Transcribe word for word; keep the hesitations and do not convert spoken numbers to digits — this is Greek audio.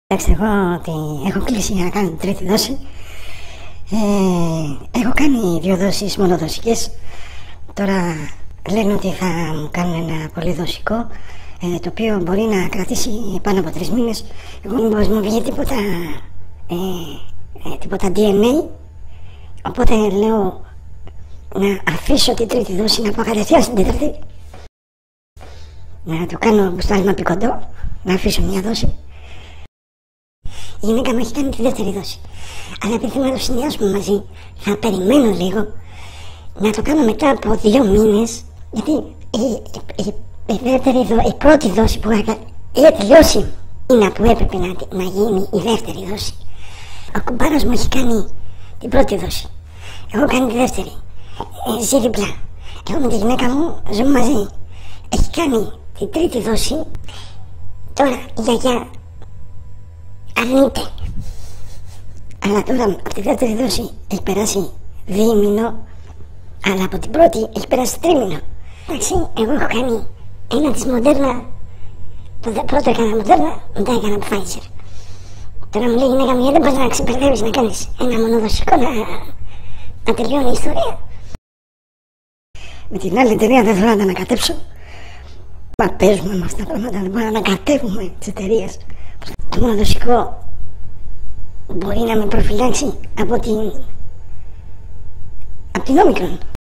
Κοιτάξτε, εγώ ότι έχω κλείσει για να κάνω την τρίτη δόση. Ε, έχω κάνει δύο δόσεις μονοδοσικές. Τώρα λένε ότι θα μου κάνουν ένα πολυδοσικό, ε, το οποίο μπορεί να κρατήσει πάνω από τρεις μήνες. Εγώ μήπως μου βγει τίποτα, ε, ε, τίποτα ντι εν έι. Οπότε λέω να αφήσω την τρίτη δόση, να πάω κατευθείαν στην τέταρτη. Να το κάνω μπουστάλιμα πικοντό, να αφήσω μια δόση. Η γυναίκα μου έχει κάνει τη δεύτερη δόση. Αλλά επειδή θέλω να το συνδυάσουμε μαζί, θα περιμένω λίγο να το κάνω μετά από δύο μήνες. Γιατί η, η, η, η, δεύτερη δο, η πρώτη δόση που είχα είχε τελειώσει. Είναι που έπρεπε να, να γίνει η δεύτερη δόση. Ο κουμπάρος μου έχει κάνει την πρώτη δόση. Εγώ κάνω τη δεύτερη. Ε, ζει διπλά. Εγώ με τη γυναίκα μου ζούμε μαζί. Έχει κάνει την τρίτη δόση. Τώρα η γιαγιά αρνείται. Αλλά τώρα από τη δεύτερη δόση έχει περάσει διήμηνο, αλλά από την πρώτη έχει περάσει τρίμηνο. Εντάξει, εγώ έχω κάνει ένα της Μοντέρνα. Το πρώτο έκανα Μοντέρνα, μετά έκανα Pfizer. Τώρα μου λέει η γυναίκα μου, γιατί δεν μπορείς να ξεπερδεύεις να κάνεις ένα μονοδοσικό, να, να τελειώνει η ιστορία. Με την άλλη εταιρεία δεν θέλω να τα ανακατέψω. Μα παίζουμε με αυτά τα πράγματα, δεν μπορούμε να ανακατεύουμε τις εταιρείες. Το μονοδοσικό μπορεί να με προφυλάξει από την, από την Όμικρον.